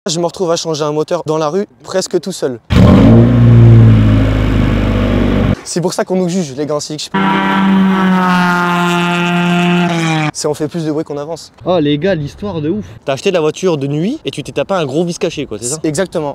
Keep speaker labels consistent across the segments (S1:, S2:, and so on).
S1: Je me retrouve à changer un moteur dans la rue, presque tout seul. C'est pour ça qu'on nous juge, les gars en Civic. C'est on fait plus de bruit qu'on avance.
S2: Oh les gars, l'histoire de ouf. T'as acheté la voiture de nuit et tu t'es tapé un gros vis caché, quoi, c'est ça?
S1: Exactement.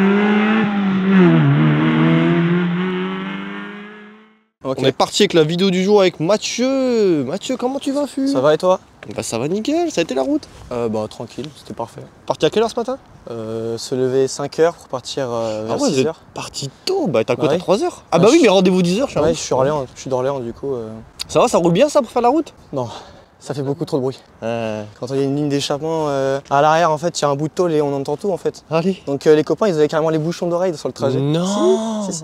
S1: Okay.
S2: On est parti avec la vidéo du jour avec Mathieu. Mathieu, comment tu vas, Fu?
S1: Ça va et toi?
S2: Bah ça va nickel, ça a été la route?
S1: Bah tranquille, c'était parfait.
S2: Parti à quelle heure ce matin?
S1: Se lever 5 h pour partir vers 6 h.
S2: Parti tôt, bah t'as quoi,
S1: ouais.
S2: t'as 3 h? Ah bah oui, mais rendez-vous 10 h,
S1: je suis Orléans, je suis d'Orléans du coup.
S2: Ça va, ça roule bien ça pour faire la route?
S1: Non, ça fait beaucoup trop de bruit. Quand il y a une ligne d'échappement, à l'arrière en fait, il y a un bout de tôle et on entend tout en fait.
S2: Allez.
S1: Donc les copains, ils avaient carrément les bouchons d'oreilles sur le trajet.
S2: Non.
S1: Si.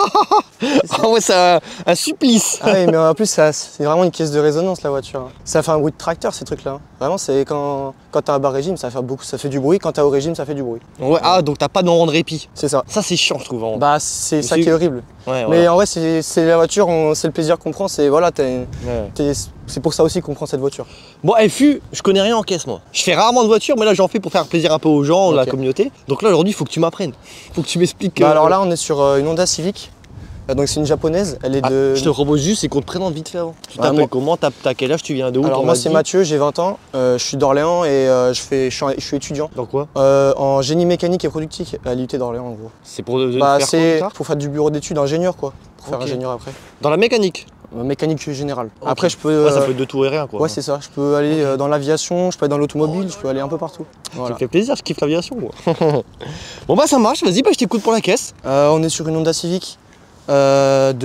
S2: Ah ouais, c'est un supplice.
S1: Ah oui, mais en plus, c'est vraiment une caisse de résonance la voiture. Ça fait un bruit de tracteur ces trucs-là. Vraiment, c'est quand t'as un bas régime, ça fait du bruit. Quand t'as au régime, ça fait du bruit.
S2: Ouais, ah, donc t'as pas de moment de répit.
S1: C'est ça.
S2: Ça, c'est chiant, je trouve. Vraiment.
S1: Bah, c'est ça qui est horrible.
S2: Ouais,
S1: mais en vrai, c'est la voiture, c'est le plaisir qu'on prend. C'est voilà, c'est pour ça aussi qu'on prend cette voiture.
S2: Bon, FU, je connais rien en caisse, moi. Je fais rarement de voiture, mais là, j'en fais pour faire plaisir un peu aux gens, la communauté. Donc là, aujourd'hui, il faut que tu m'apprennes. Faut que tu m'expliques.
S1: Bah, alors là, on est sur une Honda Civic. Donc c'est une japonaise, elle est de...
S2: Je te propose juste, c'est qu'on te présente vite fait avant. Tu t'appelles comment? T'as quel âge? Tu viens de où?
S1: Alors moi c'est Mathieu, j'ai 20 ans, je suis d'Orléans et je suis étudiant.
S2: Dans quoi?
S1: En génie mécanique et productique à l'IUT d'Orléans en gros.
S2: C'est pour
S1: pour faire du bureau d'études ingénieur quoi, pour faire ingénieur après.
S2: Dans la mécanique?
S1: Mécanique générale. Après je peux...
S2: ça peut être de tout et rien quoi.
S1: Ouais c'est ça, je peux aller dans l'aviation, je peux aller dans l'automobile, je peux aller un peu partout.
S2: Voilà. Ça me fait plaisir, je kiffe l'aviation moi. Bon bah ça marche, vas-y, bah, je t'écoute pour la caisse.
S1: On est sur une Honda Civic. De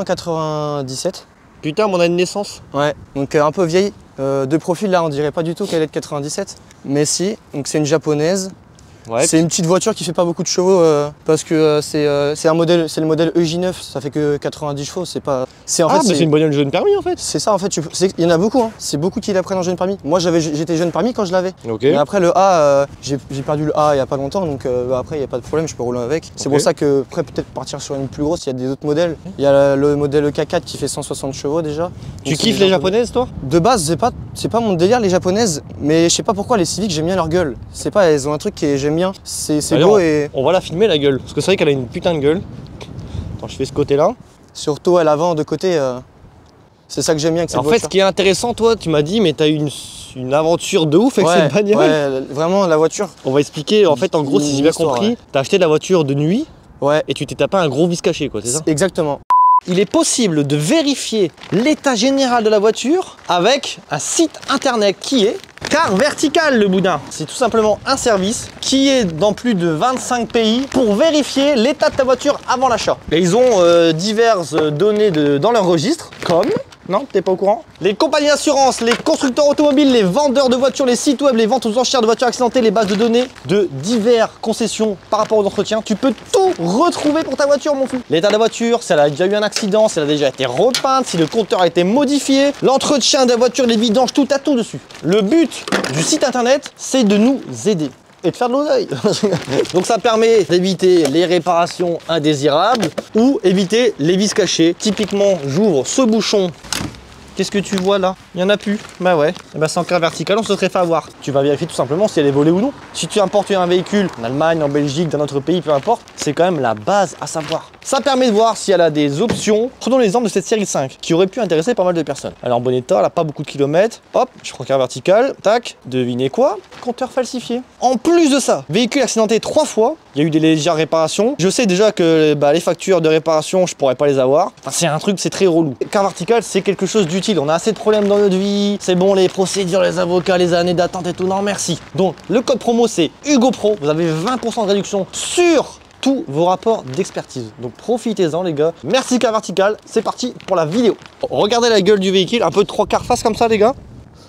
S1: 1997.
S2: Putain, mon année de naissance.
S1: Ouais, donc un peu vieille. De profil là, on dirait pas du tout qu'elle est de 97. Mais si, donc c'est une japonaise. Ouais, c'est une petite voiture qui fait pas beaucoup de chevaux parce que c'est le modèle EJ9, ça fait que 90 chevaux, c'est pas...
S2: c'est une bagnole jeune permis en fait.
S1: C'est ça en fait, il y en a beaucoup, hein. C'est beaucoup qui la prennent en jeune permis. Moi j'étais jeune permis quand je l'avais. Mais après le A, j'ai perdu le A il y a pas longtemps, donc après il n'y a pas de problème, je peux rouler avec. C'est pour ça que après peut-être partir sur une plus grosse, il y a des autres modèles. Il y a le modèle K4 qui fait 160 chevaux déjà.
S2: Tu kiffes les japonaises toi?
S1: De base, c'est pas mon délire les japonaises, mais je sais pas pourquoi les Civic j'aime bien leur gueule. C'est pas, elles ont un truc que j'aime bien. C'est beau et...
S2: On va la filmer la gueule, parce que c'est vrai qu'elle a une putain de gueule. Attends, je fais ce côté-là.
S1: Surtout à l'avant, de côté, c'est ça que j'aime bien avec cette voiture.
S2: En fait, ce qui est intéressant, toi, tu m'as dit, mais t'as eu une aventure de ouf avec cette bagnole.
S1: Ouais, vraiment, la voiture.
S2: On va expliquer, en fait, en gros, si j'ai bien compris, t'as acheté la voiture de nuit et tu t'es tapé un gros vis caché, quoi, c'est ça?
S1: Exactement.
S2: Il est possible de vérifier l'état général de la voiture avec un site internet qui est Car Vertical, le boudin. C'est tout simplement un service qui est dans plus de 25 pays pour vérifier l'état de ta voiture avant l'achat. Et ils ont diverses données dans leur registre, comme... Non, t'es pas au courant? Les compagnies d'assurance, les constructeurs automobiles, les vendeurs de voitures, les sites web, les ventes aux enchères de voitures accidentées, les bases de données de diverses concessions par rapport aux entretiens. Tu peux tout retrouver pour ta voiture, mon fou. L'état de la voiture, si elle a déjà eu un accident, si elle a déjà été repeinte, si le compteur a été modifié, l'entretien de la voiture, les vidanges, tout a tout dessus. Le but du site internet, c'est de nous aider. Et de faire de l'oseille. Donc ça permet d'éviter les réparations indésirables ou éviter les vis cachés. Typiquement, j'ouvre ce bouchon. Qu'est-ce que tu vois là? Il n'y en a plus. Bah ouais. Et bah c'est en Car Vertical, on se serait fait avoir. Tu vas vérifier tout simplement si elle est volée ou non. Si tu importes un véhicule en Allemagne, en Belgique, dans notre pays, peu importe, c'est quand même la base à savoir. Ça permet de voir si elle a des options. Prenons l'exemple de cette série 5 qui aurait pu intéresser pas mal de personnes. Elle est en bon état, elle n'a pas beaucoup de kilomètres. Hop, je prends Car Vertical. Tac, devinez quoi? Compteur falsifié. En plus de ça, véhicule accidenté 3 fois. Il y a eu des légères réparations. Je sais déjà que les factures de réparation, je pourrais pas les avoir. Enfin, c'est un truc, c'est très relou. Car Vertical, c'est quelque chose d'utile. On a assez de problèmes dans notre vie. C'est bon, les procédures, les avocats, les années d'attente et tout. Non, merci. Donc, le code promo, c'est HugoPro. Vous avez 20% de réduction sur tous vos rapports d'expertise. Donc, profitez-en, les gars. Merci Car Vertical. C'est parti pour la vidéo. Regardez la gueule du véhicule. Un peu de 3/4 face comme ça, les gars.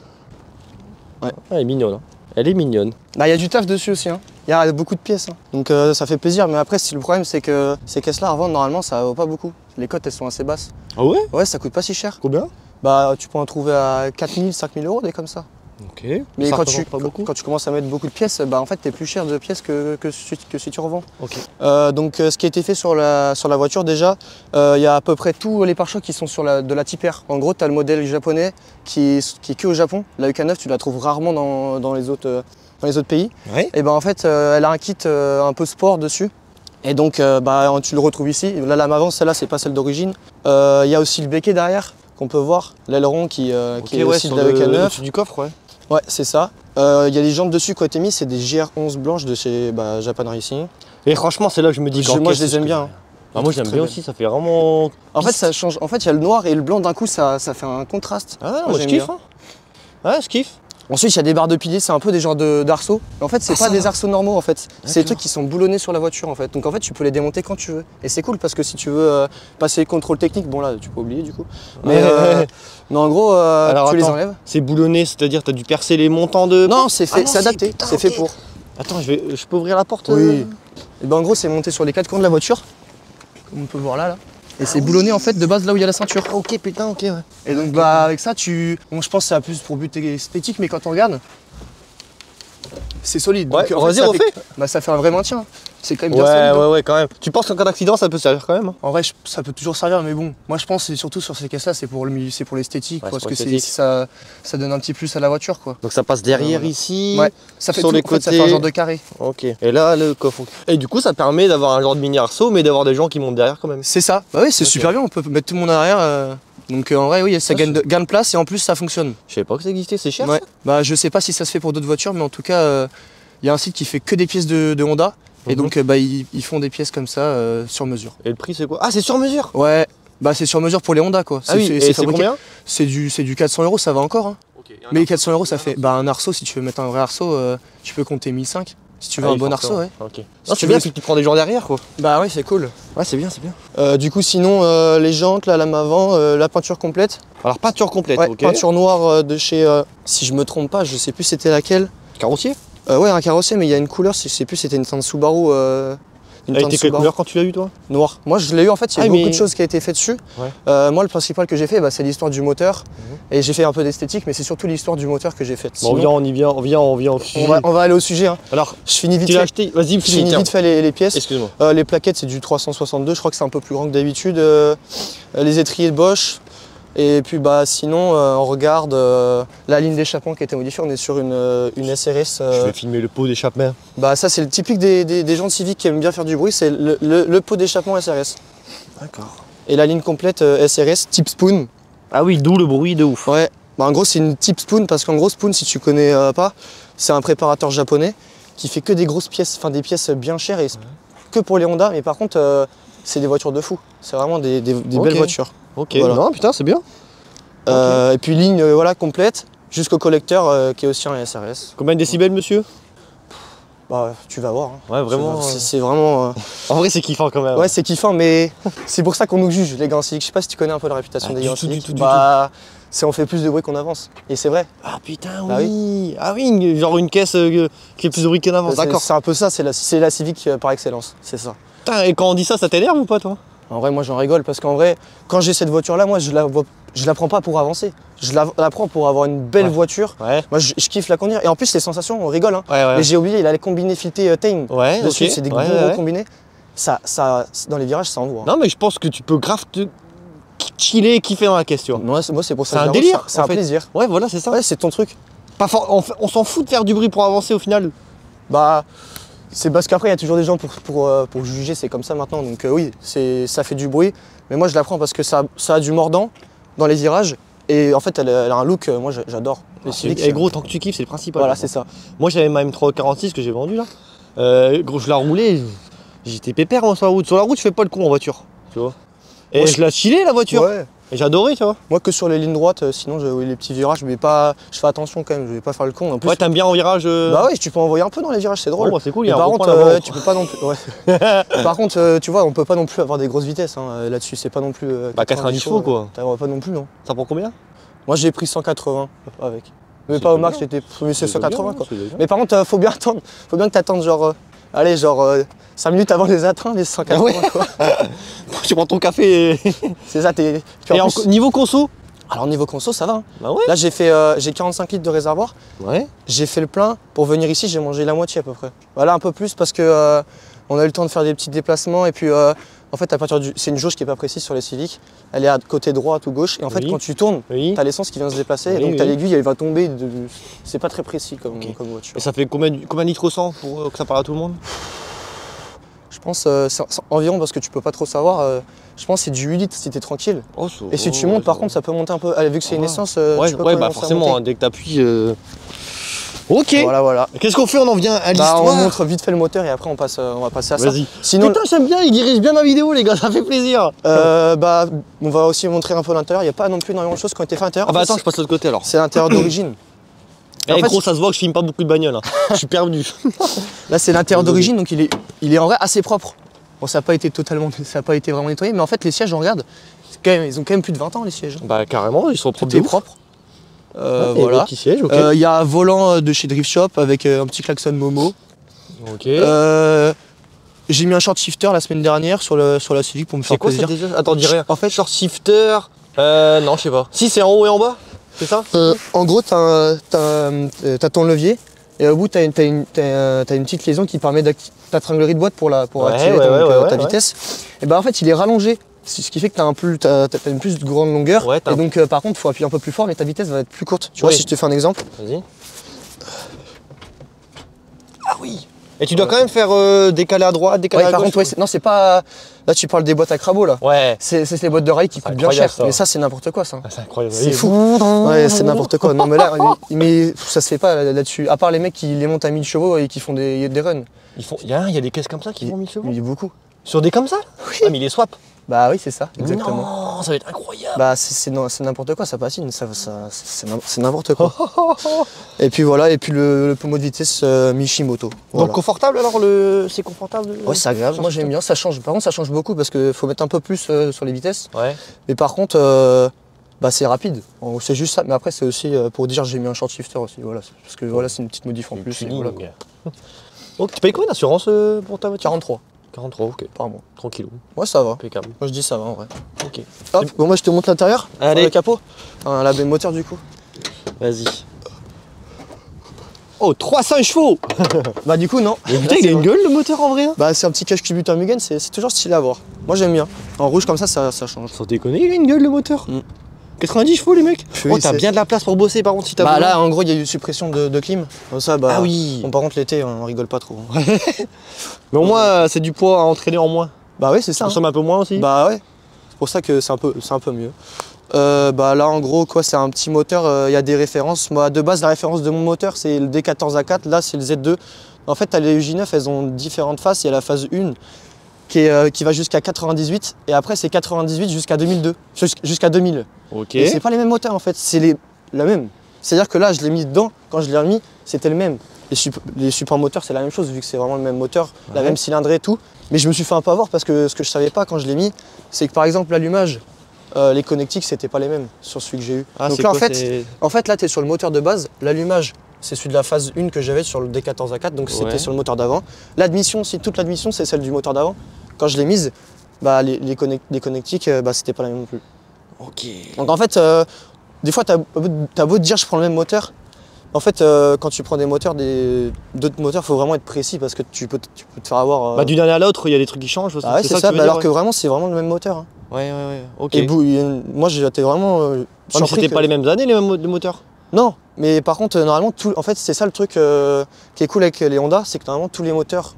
S2: Ouais. Elle est mignonne. Hein. Elle est mignonne.
S1: Bah, il y a du taf dessus aussi. Hein. Il y a beaucoup de pièces. Hein. Donc, ça fait plaisir. Mais après, le problème, c'est que ces caisses-là, à vendre, normalement, ça vaut pas beaucoup. Les cotes, elles sont assez basses.
S2: Ah ouais?
S1: Ouais, ça coûte pas si cher.
S2: Combien?
S1: Bah, tu peux en trouver à 4 000, 5 000 euros, des comme ça.
S2: Ok.
S1: Mais quand tu commences à mettre beaucoup de pièces, bah en fait, t'es plus cher de pièces que si tu revends.
S2: Ok.
S1: Donc, ce qui a été fait sur la voiture, déjà, il y a à peu près tous les pare-chocs qui sont de la Type R. En gros, tu as le modèle japonais qui est que au Japon. La UK9, tu la trouves rarement dans les autres dans les autres pays.
S2: Ouais.
S1: Et ben en fait, elle a un kit un peu sport dessus. Et donc, tu le retrouves ici. Là, la Mavance, celle-là, c'est pas celle d'origine. Il y a aussi le béquet derrière qu'on peut voir, l'aileron qui est aussi de la EK9.
S2: Du coffre, ouais.
S1: Ouais, c'est ça. Il y a des jantes dessus qui ont été mises, c'est des JR11 blanches de chez Japan Racing.
S2: Et franchement, c'est là que je me dis
S1: moi, je les aime bien.
S2: Bah, moi, j'aime bien aussi, ça fait vraiment.
S1: En fait, ça change. En fait, il y a le noir et le blanc d'un coup, ça fait un contraste.
S2: Ah, moi, je kiffe. Hein. Ouais, je kiffe.
S1: Ensuite, il y a des barres de piliers, c'est un peu des genres d'arceaux. En fait, c'est pas des arceaux normaux en fait. C'est des trucs qui sont boulonnés sur la voiture en fait. Donc en fait, tu peux les démonter quand tu veux. Et c'est cool parce que si tu veux passer les contrôles techniques, bon là, tu peux oublier du coup. Mais en gros, tu les enlèves.
S2: C'est boulonné, c'est-à-dire tu as dû percer les montants de.
S1: Non, c'est fait, c'est adapté, c'est fait pour.
S2: Attends, je peux ouvrir la porte?
S1: Oui. Et ben en gros, c'est monté sur les 4 coins de la voiture, comme on peut voir là. Et c'est boulonné en fait de base là où il y a la ceinture.
S2: Ok, putain, ok, ouais.
S1: Et donc avec ça, bon, je pense que ça a plus pour but esthétique, mais quand on regarde, c'est solide.
S2: Ouais,
S1: donc,
S2: vas-y, refais.
S1: Ça fait un vrai maintien. C'est quand même bien solide.
S2: Ouais, quand même. Tu penses qu'en cas d'accident, ça peut servir quand même?
S1: En vrai, ça peut toujours servir, mais bon, moi je pense que c'est surtout sur ces caisses-là, c'est pour l'esthétique,
S2: ouais,
S1: parce que ça donne un petit plus à la voiture, quoi.
S2: Donc ça passe derrière ici,
S1: ouais. Ça fait
S2: sur les côtés.
S1: Ça fait un genre de carré.
S2: Ok. Et là, le coffre. Et du coup, ça permet d'avoir un genre de mini arceau, mais d'avoir des gens qui montent derrière quand même.
S1: C'est ça. Bah oui, c'est super bien. On peut mettre tout le monde derrière. Donc en vrai, oui, ça gagne de place et en plus ça fonctionne.
S2: Je savais pas que ça existait. C'est cher.
S1: Ouais.
S2: Ça
S1: bah je sais pas si ça se fait pour d'autres voitures, mais en tout cas, il y a un site qui fait que des pièces de Honda. Et donc ils font des pièces comme ça sur mesure.
S2: Et le prix c'est quoi? Ah, c'est sur mesure?
S1: Ouais, bah c'est sur mesure pour les Honda quoi.
S2: Ah oui, et c'est combien?
S1: C'est du 400 €, ça va encore. Hein. Okay, mais 400 € ça fait un arceau, si tu veux mettre un vrai arceau, tu peux compter 1500 si tu veux un bon arceau. Ouais.
S2: Ok. Non, c'est bien parce que tu prends des gens derrière quoi.
S1: Bah oui, c'est cool.
S2: Ouais, c'est bien, c'est bien.
S1: Du coup sinon les jantes, la lame avant, la peinture complète.
S2: Alors peinture complète,
S1: ouais,
S2: ok.
S1: Peinture noire de chez, si je me trompe pas, je sais plus c'était laquelle.
S2: Carrossier?
S1: Ouais, un carrossier, mais il y a une couleur, je sais plus, c'était une teinte Subaru.
S2: Elle était quelle couleur quand tu l'as eu toi?
S1: Noir. Moi je l'ai eu en fait, il y a beaucoup de choses qui ont été faites dessus. Ouais. Moi le principal que j'ai fait, c'est l'histoire du moteur. Et j'ai fait un peu d'esthétique, mais c'est surtout l'histoire du moteur que j'ai faite.
S2: Bon, sinon, on vient au sujet.
S1: On va aller au sujet. Hein.
S2: Alors,
S1: je finis vite
S2: fait. Acheté... Vas-y,
S1: je finis vite fait les pièces.
S2: Excuse-moi.
S1: Les plaquettes c'est du 362, je crois que c'est un peu plus grand que d'habitude. Les étriers de Bosch. Et puis sinon on regarde la ligne d'échappement qui a été modifiée, on est sur une SRS.
S2: Je vais filmer le pot d'échappement.
S1: Ça c'est le typique des gens de Civic qui aiment bien faire du bruit, c'est le pot d'échappement SRS.
S2: D'accord.
S1: Et la ligne complète SRS type spoon.
S2: Ah oui, d'où le bruit de ouf.
S1: Ouais, en gros c'est une type spoon parce qu'en gros spoon si tu connais pas, c'est un préparateur japonais qui fait que des grosses pièces, des pièces bien chères et que pour les Honda, mais par contre c'est des voitures de fou. C'est vraiment des belles voitures.
S2: Ok, voilà. Non, putain, c'est bien.
S1: Et puis ligne complète jusqu'au collecteur qui est aussi un SRS.
S2: Combien de décibels, monsieur?
S1: Tu vas voir. Hein.
S2: Ouais, vraiment.
S1: C'est vraiment.
S2: En vrai, c'est kiffant quand même.
S1: Ouais, c'est kiffant, mais c'est pour ça qu'on nous juge, les gants civiques. Je sais pas si tu connais un peu la réputation des gants civiques. On fait plus de bruit qu'on avance. Et c'est vrai.
S2: Ah putain, oui. Ah oui, genre une caisse qui est plus de bruit qu'elle avance. D'accord.
S1: C'est un peu ça, c'est la Civic par excellence. C'est ça.
S2: Putain, et quand on dit ça, ça t'énerve ou pas, toi?
S1: En vrai, moi j'en rigole parce qu'en vrai, quand j'ai cette voiture-là, moi je la prends pas pour avancer. Je la prends pour avoir une belle voiture. Ouais. Moi je kiffe la conduire. Et en plus, les sensations, on rigole. Hein. Ouais. Mais j'ai oublié, il a les combinés filetés Tame. Ouais, dessus, c'est des gros combinés. Ça, dans les virages, ça envoie.
S2: Non, mais je pense que tu peux grave te chiller et kiffer dans la caisse, tu vois.
S1: Moi, c'est pour ça.
S2: C'est un délire.
S1: C'est un plaisir.
S2: Ouais, voilà, c'est ça.
S1: Ouais, c'est ton truc.
S2: On s'en fout de faire du bruit pour avancer au final.
S1: C'est parce qu'après, il y a toujours des gens pour juger, c'est comme ça maintenant. Donc oui, ça fait du bruit. Mais moi, je la prends parce que ça a du mordant dans les virages. Et en fait, elle a un look, moi, j'adore.
S2: Et gros, tant que tu kiffes, c'est le principal.
S1: Voilà, c'est ça.
S2: Moi, j'avais ma M346 que j'ai vendue là. Gros, je la roulais, j'étais pépère sur la route. Sur la route, je fais pas le con en voiture, tu vois. Et moi, je la chillais la voiture. Ouais. Et j'adorais, tu vois.
S1: Moi, que sur les lignes droites, sinon les petits virages, mais pas. Je fais attention quand même, je vais pas faire le con. En plus,
S2: ouais, t'aimes bien en virage.
S1: Bah oui, tu peux envoyer un peu dans les virages, c'est drôle.
S2: Oh, c'est cool, il y a
S1: par contre, tu peux pas non plus. Ouais. Par contre, tu vois, on peut pas non plus avoir des grosses vitesses hein. Là-dessus, c'est pas non plus.
S2: 90 chevaux quoi.
S1: T'as pas non plus, non.
S2: Ça prend combien?
S1: Moi, j'ai pris 180 avec. Mais pas au max, j'étais. C'est 180 quoi. Mais par contre, faut bien attendre. Faut bien que t'attendes genre. Allez, genre 5 minutes avant les attrains, les 180 quoi.
S2: Tu prends ton café et.
S1: C'est ça,
S2: Et niveau conso?
S1: Alors niveau conso, ça va. Hein.
S2: Bah ouais.
S1: Là, j'ai 45 litres de réservoir.
S2: Ouais.
S1: J'ai fait le plein. Pour venir ici, j'ai mangé la moitié à peu près. Voilà, un peu plus parce que on a eu le temps de faire des petits déplacements. Et puis, En fait, à partir du, c'est une jauge qui est pas précise sur les Civic. Elle est à côté droite ou gauche. Et en fait, quand tu tournes, tu as l'essence qui vient se déplacer. Et donc, tu as l'aiguille, elle va tomber. C'est pas très précis comme voiture.
S2: Et ça fait combien de litres au 100 pour que ça parle à tout le monde?
S1: Je pense environ, parce que tu peux pas trop savoir. Je pense que c'est du 8 litres si t'es tranquille. Oh, et si tu montes, par contre, ça peut monter un peu. Vu que c'est une essence, tu peux
S2: bah forcément, dès que t'appuies. Ok.
S1: Voilà.
S2: Qu'est-ce qu'on fait? On en vient à l'histoire.
S1: On montre vite fait le moteur et après on va passer à ça.
S2: Sinon, putain, j'aime bien, il dirige bien ma vidéo, les gars, ça fait plaisir.
S1: On va aussi montrer un peu l'intérieur. Il n'y a pas non plus énormément de choses qui ont été faites à l'intérieur.
S2: Ah bah attends, je passe de l'autre côté alors.
S1: C'est l'intérieur d'origine.
S2: En gros, ça se voit que je filme pas beaucoup de bagnoles. Je suis perdu.
S1: Là, c'est l'intérieur d'origine, donc il est en vrai assez propre. Bon, ça n'a pas été vraiment nettoyé, mais en fait, les sièges, on regarde, ils ont quand même plus de 20 ans, les sièges.
S2: Bah carrément, ils sont propres.
S1: Tout est propre. Voilà. Il y a un volant de chez Drift Shop avec un petit klaxon Momo.
S2: Ok.
S1: J'ai mis un short shifter la semaine dernière sur la Civic pour me faire plaisir.
S2: C'est quoi déjà? Attends, dis rien. En fait, short shifter. Non, je sais pas. Si, c'est en haut et en bas, c'est ça?
S1: En gros, t'as ton levier et au bout, t'as une petite liaison qui permet ta tringlerie de boîte pour activer ta vitesse. Et bah en fait, il est rallongé. Ce qui fait que t'as une plus grande longueur. Et donc par contre, il faut appuyer un peu plus fort, mais ta vitesse va être plus courte. Tu vois, si je te fais un exemple.
S2: Vas-y. Ah oui. Et tu dois quand même faire décaler à droite, décaler à gauche.
S1: Par contre, non, c'est pas. Là, tu parles des boîtes à crabot là.
S2: Ouais.
S1: C'est les boîtes de rail qui coûtent bien cher. Mais ça, c'est n'importe quoi, ça.
S2: C'est incroyable.
S1: C'est fou. Ouais, c'est n'importe quoi. Non, mais là, ça se fait pas là-dessus. À part les mecs qui les montent à 1000 chevaux et qui font des runs.
S2: Il y a des caisses comme ça qui font 1000 chevaux.
S1: Il y a beaucoup.
S2: Sur des comme ça?
S1: Oui.
S2: Ah, mais il les swap.
S1: Bah oui, c'est ça, exactement.
S2: Non, ça va être incroyable.
S1: Bah c'est n'importe quoi, ça patine, c'est n'importe quoi. Et puis voilà, et puis le pommeau de vitesse Mishimoto. Voilà.
S2: Donc confortable alors, c'est confortable?
S1: Ouais, c'est agréable, moi j'aime bien, ça change. Par contre ça change beaucoup parce qu'il faut mettre un peu plus sur les vitesses.
S2: Ouais.
S1: Mais par contre, c'est rapide, c'est juste ça. Mais après c'est aussi pour dire j'ai mis un short shifter aussi, voilà. Parce que voilà, c'est une petite modif en plus. Et voilà,
S2: donc tu payes combien d'assurance pour ta voiture?
S1: 43.
S2: 43, ok.
S1: Par mois.
S2: Tranquillou.
S1: Ouais, ça va.
S2: Impeccable.
S1: Moi je dis ça va en vrai.
S2: Ok.
S1: Hop, bon, moi je te montre l'intérieur.
S2: Allez.
S1: Le capot. La baie moteur du coup.
S2: Vas-y. Oh, 300 chevaux.
S1: Bah du coup non.
S2: Mais putain, il a une gueule le moteur en vrai.
S1: Bah c'est un petit cache-cubuteur Mugen, c'est toujours stylé à voir. Moi j'aime bien. En rouge comme ça change.
S2: Sans déconner, il a une gueule le moteur. 90 chevaux les mecs. Oh, t'as bien de la place pour bosser par contre si t'as
S1: Bah là en gros il y a eu suppression de clim. Comme ça bah.
S2: Ah oui.
S1: Bon, par contre l'été on rigole pas trop.
S2: Mais au moins c'est du poids à entraîner en moins.
S1: Bah oui c'est ça.
S2: Ça consomme un peu moins aussi.
S1: Bah ouais. C'est pour ça que c'est un peu mieux. Bah là en gros quoi c'est un petit moteur, il y a des références. Moi de base la référence de mon moteur c'est le D14A4, là c'est le Z2. En fait les UJ9 elles ont différentes phases, il y a la phase 1 qui va jusqu'à 98 et après c'est 98 jusqu'à 2002, jusqu'à 2000.
S2: Ok.
S1: Et c'est pas les mêmes moteurs en fait, c'est la même. C'est-à-dire que là je l'ai mis dedans, quand je l'ai remis c'était le même. Les supports moteurs c'est la même chose vu que c'est vraiment le même moteur, la même cylindrée et tout. Mais je me suis fait un peu avoir parce que ce que je savais pas quand je l'ai mis, c'est que par exemple l'allumage, les connectiques c'était pas les mêmes sur celui que j'ai eu.
S2: Ah,
S1: donc là en fait là tu es sur le moteur de base, l'allumage c'est celui de la phase 1 que j'avais sur le D14A4, donc c'était sur le moteur d'avant. L'admission, toute l'admission c'est celle du moteur d'avant. Quand je l'ai mise, bah, les connectiques c'était pas la même non plus.
S2: Ok.
S1: Donc en fait, des fois t'as beau te dire je prends le même moteur, en fait quand tu prends des moteurs, d'autres moteurs, faut vraiment être précis parce que tu peux te faire avoir.
S2: Bah du dernier à l'autre, il y a des trucs qui changent.
S1: Ah ouais c'est ça, alors que vraiment c'est vraiment le même moteur. Hein.
S2: Ouais, ok.
S1: Et moi j'étais vraiment
S2: mais c'était pas les mêmes années les mêmes moteurs?
S1: Non, mais par contre normalement en fait c'est ça le truc qui est cool avec les Honda, c'est que normalement tous les moteurs,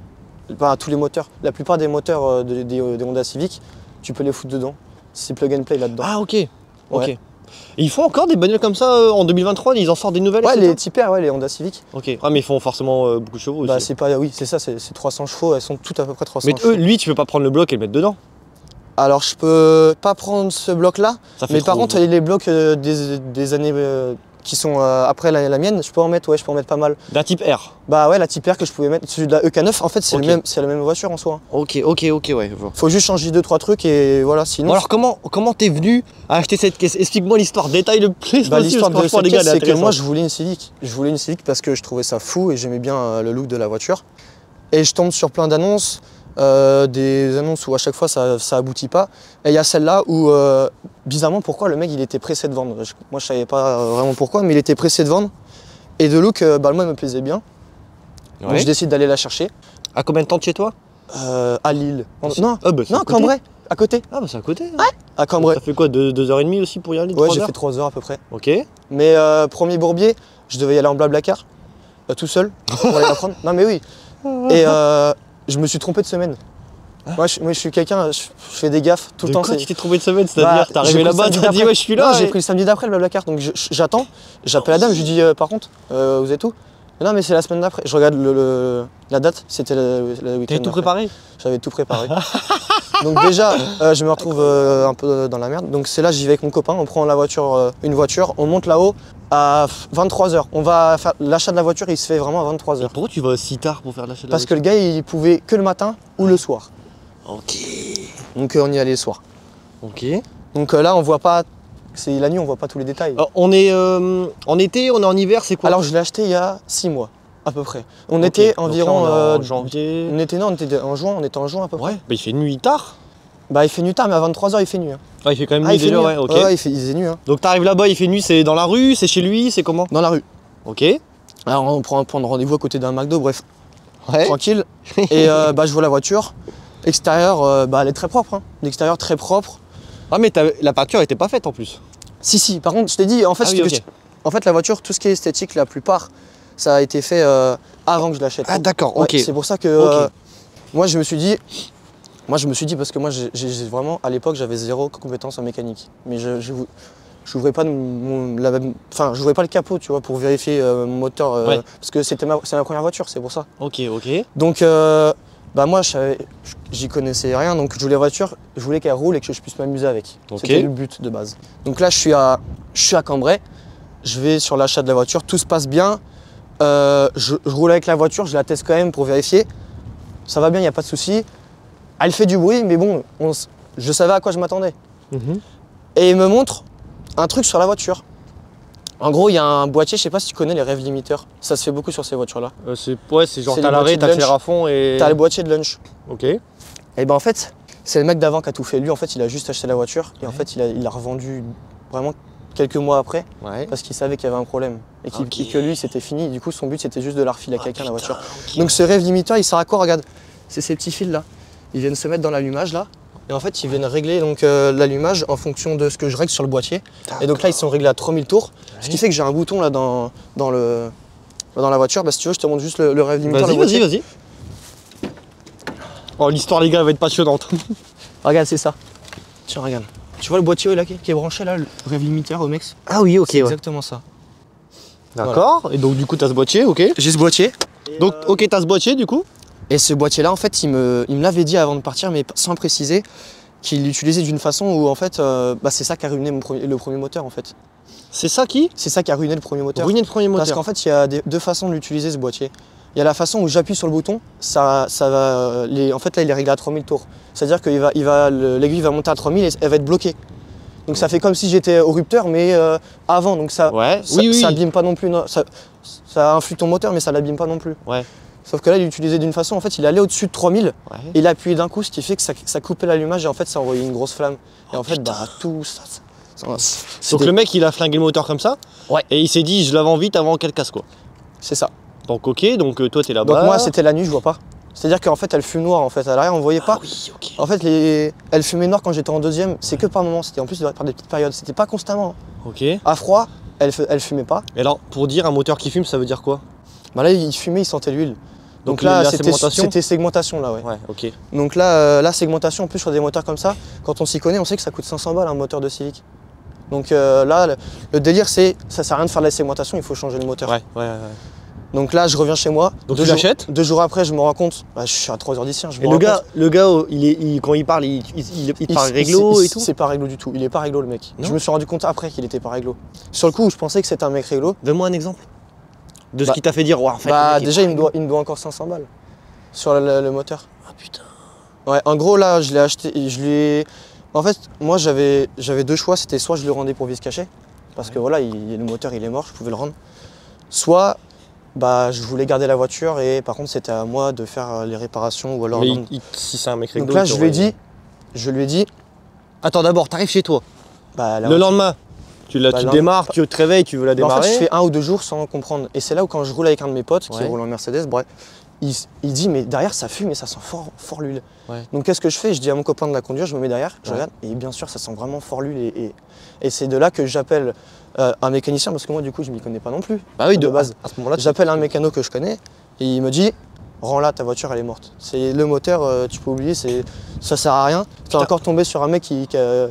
S1: la plupart des moteurs des Honda Civic, tu peux les foutre dedans. C'est plug and play là-dedans.
S2: Ah ok. Et ils font encore des bagnoles comme ça en 2023, ils en sortent des nouvelles?
S1: Ouais, les Type R, les Honda Civic.
S2: Ok. Ah mais ils font forcément beaucoup de chevaux aussi.
S1: Bah c'est pas, oui c'est ça, c'est 300 chevaux, elles sont toutes à peu près 300
S2: chevaux. Mais lui tu peux pas prendre le bloc et le mettre dedans?
S1: Alors je peux pas prendre ce bloc là, mais par contre les blocs des années qui sont après la mienne, je peux en mettre pas mal.
S2: La Type R?
S1: Bah ouais, la Type R que je pouvais mettre, celui de la EK9 en fait c'est la même voiture en soi.
S2: Ok ouais.
S1: Faut juste changer 2-3 trucs et voilà, sinon...
S2: Bon, alors comment t'es venu à acheter cette caisse? Explique-moi l'histoire, détaille le plus possible.
S1: L'histoire de cette caisse c'est que moi je voulais une Civic. Je voulais une Civic parce que je trouvais ça fou et j'aimais bien le look de la voiture. Et je tombe sur plein d'annonces. Des annonces où à chaque fois ça aboutit pas. Et il y a celle-là où, bizarrement, pourquoi le mec il était pressé de vendre. Moi je savais pas vraiment pourquoi, mais il était pressé de vendre. Et de look, moi il me plaisait bien. Donc je décide d'aller la chercher.
S2: À combien de temps de chez toi?
S1: À Lille. Non,
S2: ah bah,
S1: non, Cambrai, à côté.
S2: Ah bah c'est à côté. Hein.
S1: Ouais, à Cambrai.
S2: Ça fait quoi, 2h30 aussi pour y aller?
S1: Ouais, j'ai fait 3 heures à peu près.
S2: Ok.
S1: Mais premier bourbier, je devais y aller en Blablacar, tout seul, pour aller l'apprendre. Non mais oui. Et je me suis trompé de semaine. Moi je suis quelqu'un, je fais des gaffes tout le temps.
S2: Tu t'es trompé de semaine, c'est-à-dire t'es arrivé là-bas, tu t'as dit ouais je suis là.
S1: Non, j'ai pris le samedi d'après le Blablacar, donc j'attends, j'appelle la dame, je lui dis par contre, vous êtes où? Non mais c'est la semaine d'après, je regarde la date, c'était le week-end.
S2: T'avais tout préparé?
S1: J'avais tout préparé. Donc déjà, je me retrouve un peu dans la merde, donc c'est là j'y vais avec mon copain, on prend la voiture, une voiture, on monte là-haut à 23 h. On va faire l'achat de la voiture, il se fait vraiment à 23 h.
S2: Pourquoi tu vas si tard pour faire l'achat de la voiture?
S1: Parce que le gars il pouvait que le matin ou le soir.
S2: Ok.
S1: Donc on y allait le soir.
S2: Ok.
S1: Donc là on voit pas, c'est la nuit, on voit pas tous les détails.
S2: On est en été, on est en hiver, c'est quoi?
S1: Alors je l'ai acheté il y a 6 mois à peu près. On était environ
S2: en janvier.
S1: On était en juin, à peu près.
S2: Ouais. Bah il fait nuit tard.
S1: Bah il fait nuit tard, mais à 23 h il fait nuit. Hein.
S2: Ah il fait quand même nuit déjà, ouais. Ok.
S1: Ouais, il fait nuit. Hein.
S2: Donc t'arrives là-bas, il fait nuit, c'est dans la rue, c'est chez lui, c'est comment?
S1: Dans la rue.
S2: Ok.
S1: Alors on prend rendez-vous à côté d'un McDo, bref.
S2: Ouais.
S1: Tranquille. Et bah je vois la voiture. Extérieur, bah elle est très propre. Hein. L'extérieur très propre.
S2: Ah mais la peinture était pas faite en plus.
S1: Si, par contre je t'ai dit, en fait, en fait la voiture, tout ce qui est esthétique, la plupart, ça a été fait avant que je l'achète.
S2: Ah d'accord,
S1: ouais,
S2: ok.
S1: C'est pour ça que moi je me suis dit parce que moi j'ai vraiment, à l'époque j'avais 0 compétence en mécanique. Mais j'ouvrais pas j'ouvrais pas le capot, tu vois, pour vérifier mon moteur, parce que c'est ma première voiture, c'est pour ça.
S2: Ok.
S1: Donc bah moi j'y connaissais rien, donc je voulais la voiture, je voulais qu'elle roule et que je puisse m'amuser avec. C'était le but de base. Donc là je suis à Cambrai, je vais sur l'achat de la voiture, tout se passe bien. Je roule avec la voiture, je la teste quand même pour vérifier. Ça va bien, il n'y a pas de souci. Elle fait du bruit, mais bon, je savais à quoi je m'attendais. Et il me montre un truc sur la voiture. En gros, il y a un boîtier, je sais pas si tu connais les rêves limiteurs. Ça se fait beaucoup sur ces voitures-là.
S2: C'est genre t'as l'arrêt, t'accélères à fond et...
S1: T'as le boîtier de lunch.
S2: Ok.
S1: Et ben en fait, c'est le mec d'avant qui a tout fait. Lui, en fait, il a juste acheté la voiture et en fait, il l'a revendu vraiment quelques mois après parce qu'il savait qu'il y avait un problème et que lui, c'était fini. Du coup, son but, c'était juste de la refiler à quelqu'un, la voiture. Donc ce rêve limiteur, il sert à quoi? Regarde, c'est ces petits fils là. Ils viennent se mettre dans l'allumage là. Et en fait, ils viennent régler donc l'allumage en fonction de ce que je règle sur le boîtier. Et donc là, ils sont réglés à 3000 tours. Ce qui fait que j'ai un bouton là dans la voiture. Bah, si tu veux, je te montre juste le rêve limiteur.
S2: Vas-y. Oh, l'histoire, les gars, elle va être passionnante.
S1: Regarde, c'est ça. Tiens, regarde. Tu vois le boîtier là, qui est branché là, le rêve limiteur au Mex?
S2: Ah oui, ok.
S1: C'est exactement ça.
S2: D'accord. Voilà. Et donc, du coup, t'as ce boîtier, ok.
S1: J'ai ce boîtier.
S2: Donc, ok, t'as ce boîtier, du coup.
S1: Et ce boîtier-là, en fait, il me l'avait dit avant de partir, mais sans préciser qu'il l'utilisait d'une façon où, en fait, c'est ça qui a ruiné le premier moteur, en fait.
S2: C'est ça qui?
S1: C'est ça qui a ruiné le premier moteur.
S2: Ruiné le premier moteur.
S1: Parce qu'en fait, il y a deux façons de l'utiliser, ce boîtier. Il y a la façon où j'appuie sur le bouton, ça va, en fait, là, il est réglé à 3000 tours. C'est-à-dire que l'aiguille va monter à 3000 et elle va être bloquée. Donc ça fait comme si j'étais au rupteur, mais avant. Donc ça abîme pas non plus. Non, ça influe ton moteur, mais ça l'abîme pas non plus.
S2: Ouais.
S1: Sauf que là, il l'utilisait d'une façon, en fait, il allait au-dessus de 3000, et il a appuyé d'un coup, ce qui fait que ça coupait l'allumage, et en fait, ça envoyait une grosse flamme. Et en fait, tout ça...
S2: Donc le mec, il a flingué le moteur comme ça, et il s'est dit, je la vends vite avant qu'elle casse, quoi.
S1: C'est ça.
S2: Donc ok, donc toi, t'es là-bas.
S1: Donc moi, c'était la nuit, je vois pas. C'est-à-dire qu'en fait, elle fume noire, en fait, à l'arrière, on voyait pas.
S2: Oui, ok.
S1: En fait, elle fumait noire quand j'étais en deuxième, c'est que par moment, c'était en plus par des petites périodes, c'était pas constamment.
S2: Ok.
S1: À froid, elle fumait pas.
S2: Et alors, pour dire un moteur qui fume, ça veut dire quoi?
S1: Bah là, il fumait, il sentait l'huile. Donc là, c'était segmentation là, ouais.
S2: Ouais, ok.
S1: Donc là, la segmentation, en plus sur des moteurs comme ça, quand on s'y connaît, on sait que ça coûte 500 balles un moteur de Civic. Donc là, le délire, c'est ça sert à rien de faire de la segmentation, il faut changer le moteur.
S2: Ouais.
S1: Donc là, je reviens chez moi.
S2: Donc tu l'achètes?
S1: 2 jours après, je me rends compte, je suis à 3h d'ici.
S2: Et le gars, quand il parle, il parle réglo et tout?
S1: C'est pas réglo du tout, il est pas réglo le mec. Je me suis rendu compte après qu'il était pas réglo. Sur le coup, je pensais que c'était un mec réglo.
S2: Donne-moi un exemple de ce qui t'a fait dire, ouais, en fait.
S1: Déjà, il me doit encore 500 balles sur le moteur.
S2: Ah putain.
S1: Ouais, en gros, là, je l'ai acheté, En fait, moi, j'avais 2 choix, c'était soit je le rendais pour vis caché, parce que voilà, le moteur, il est mort, je pouvais le rendre. Soit, je voulais garder la voiture et par contre, c'était à moi de faire les réparations ou alors...
S2: Mais si c'est un mec réglo...
S1: Donc là, je lui ai dit...
S2: Attends, d'abord, t'arrives chez toi. Le lendemain, tu démarres, tu te réveilles, tu veux la démarrer.
S1: En fait, je fais 1 ou 2 jours sans comprendre. Et c'est là où quand je roule avec un de mes potes, qui roule en Mercedes, bref, il dit mais derrière ça fume et ça sent fort l'huile.
S2: Ouais.
S1: Donc qu'est-ce que je fais? Je dis à mon copain de la conduire, je me mets derrière, je regarde et bien sûr ça sent vraiment fort l'huile et c'est de là que j'appelle un mécanicien parce que moi du coup je m'y connais pas non plus.
S2: Bah oui,
S1: de base.
S2: À ce moment-là,
S1: j'appelle un mécano que je connais et il me dit rends-la, ta voiture elle est morte. C'est le moteur, tu peux oublier, ça sert à rien. Tu vas encore tomber sur un mec qui t'a